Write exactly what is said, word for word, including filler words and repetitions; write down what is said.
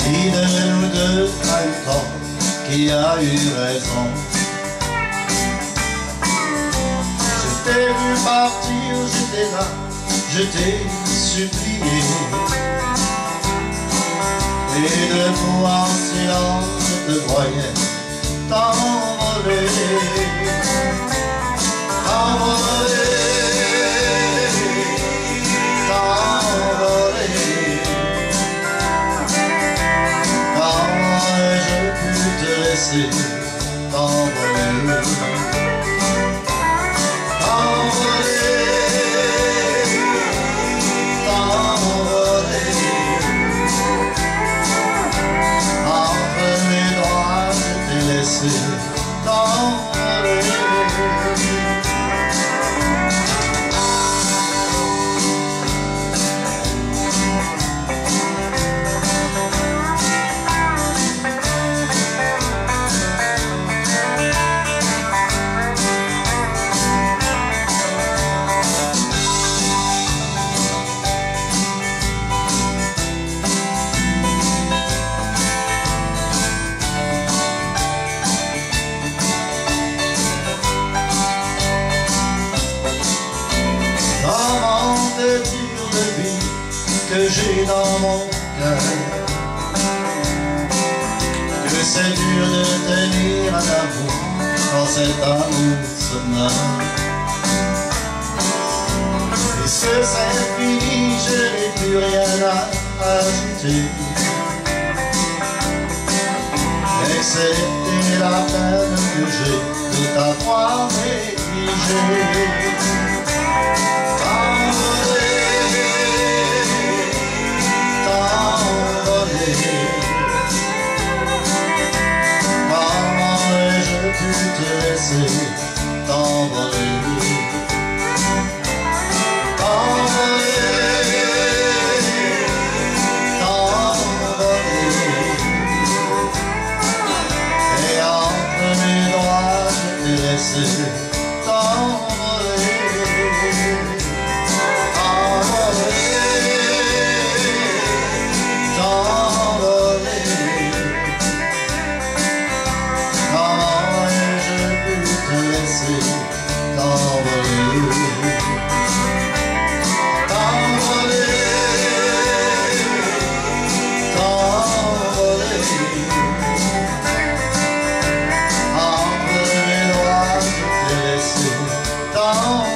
Qui de nous deux a eu tort, qui a eu raison? Je t'ai vu partir, j'étais là, je t'ai supplié. Et debout en silence, je te voyais t'envoler, t'envoler, t'envoler. Comment ai-je pu te laisser t'envoler? T'envoler. Que j'ai dans mon cœur, que c'est dur de tenir un amour quand cet amour se meurt. Puisque c'est fini, je n'ai plus rien à ajouter, excepté la peine que j'ai de t'avoir négligé. Te laisser t'envoler, t'envoler, t'envoler. Et entre mes doigts je t'ai laissé t'envoler, t'envoler, t'envoler. T'envoler, t'envoler, t'envoler. Entre mes doigts je t'ai laissé t'envoler.